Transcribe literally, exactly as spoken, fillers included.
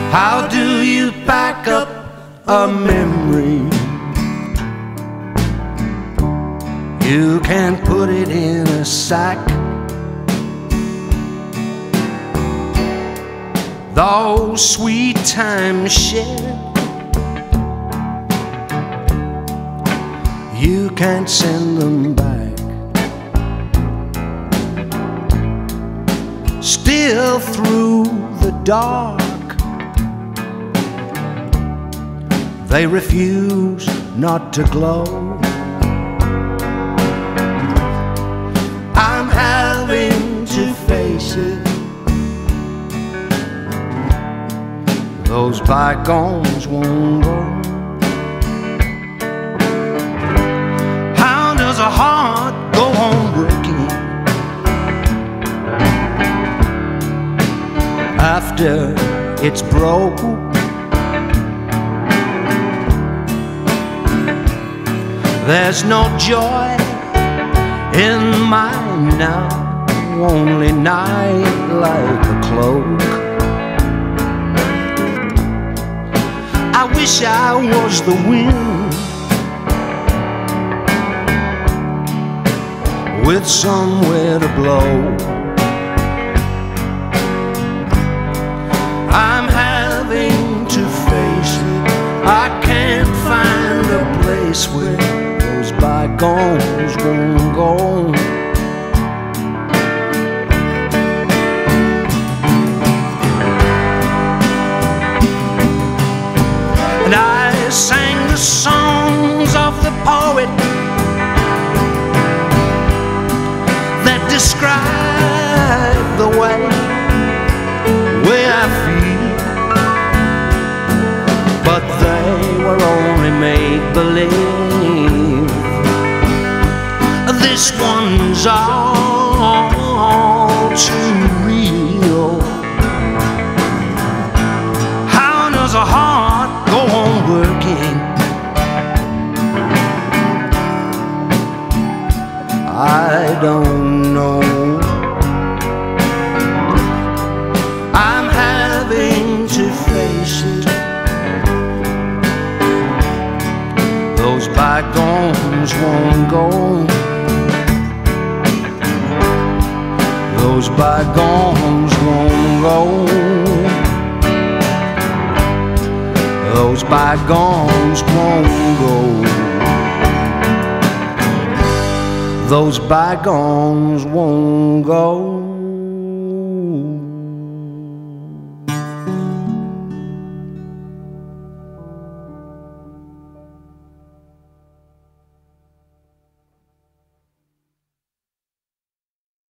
How do you pack up a memory? You can't put it in a sack. Those sweet times shared, you can't send them back. Still through the dark, they refuse not to glow. I'm having to face it. Those bygones won't go. How does a heart go on working after it's broke? There's no joy in mine now, only night like a cloak. I wish I was the wind with somewhere to blow. I'm having to face it. I can't find a place where those bygones won't go. And I sang the songs of the poet that describe the way, way I feel, but they were only make-believe. This one's all too real. How does a heart go on working? I don't know. I'm having to face it. Those bygones won't go. Those bygones won't go. Those bygones won't go. Those bygones won't go.